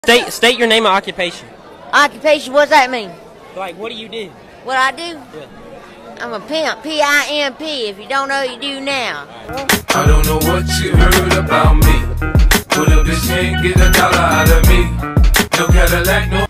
State your name and occupation. Occupation, what's that mean? Like, what do you do? What I do? Yeah. I'm a pimp, P-I-M-P. If you don't know, you do now. I don't know what you heard about me, but a bitch can't get $1 out of me. No Cadillac, no